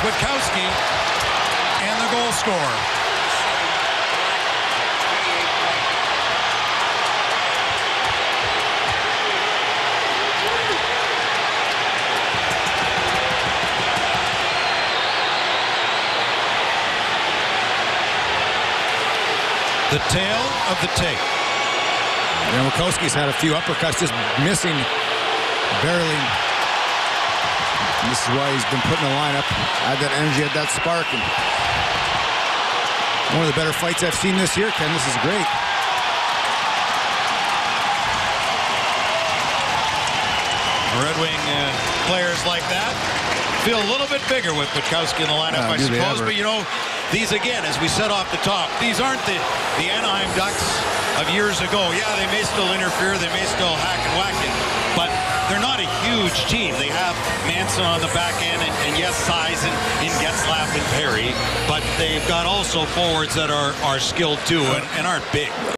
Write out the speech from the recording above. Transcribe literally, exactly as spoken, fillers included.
Witkowski and the goal scorer. The tail of the tape. And Witkowski's had a few uppercuts, just missing barely. And this is why he's been put in the lineup. Had that energy, had that spark. And one of the better fights I've seen this year, Ken. This is great. Red Wing uh, players like that feel a little bit bigger with Witkowski in the lineup, Yeah, I suppose. But, you know, these, again, as we said off the top, these aren't the, the Anaheim Ducks of years ago. Yeah, they may still interfere. They may still hack and whack it. But they're not a huge team. They have Manson on the back end, and, and yes, size in, in Getzlaf and Perry. But they've got also forwards that are, are skilled, too, and, and aren't big.